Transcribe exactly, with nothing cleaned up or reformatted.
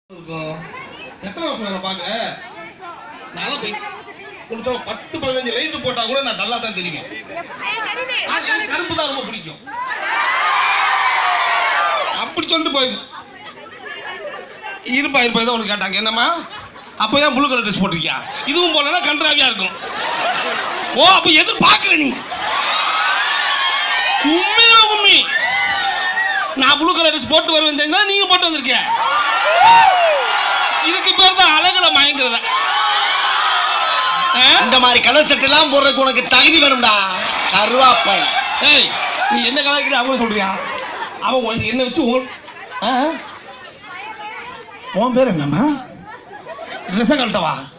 எத்தனை வருஷம் வேலை பார்க்குற? நல்லா போய் கொஞ்சம் பத்து பதினஞ்சு லைட்டு போட்டா கூட நான் நல்லா தான் தெரியும். கருப்பு தான் ரொம்ப பிடிக்கும். அப்படி சொல்லிட்டு போய் இருப்பா இருப்பா இதை உனக்கு கேட்டாங்க என்னம்மா அப்போ ஏன் ப்ளூ கலர் ட்ரெஸ் போட்டிருக்கியா? இதுவும் போலன்னா கன்றாவியா இருக்கும். ஓ அப்போ எதிர்பார்க்குற நீ உண்மையா உண்மை நான் ப்ளூ கலர் ட்ரெஸ் போட்டு வருவேன் தெரிஞ்சா நீங்க போட்டு வந்திருக்கேன். இதுக்கு பேர் தான் அழகுல மயங்கிறத. இந்த மாதிரி கலர் சட்டை எல்லாம் போடுறதுக்கு உனக்கு தகுதி வேணும்டா கருவாப்பாய். ஏய் நீ என்ன கலர் அவங்க சொல்றியா? அவன் உனக்கு என்ன வச்சு உன் பேர் என்னம்மா? ட்ரெஸ்ஸை கழட்டவா?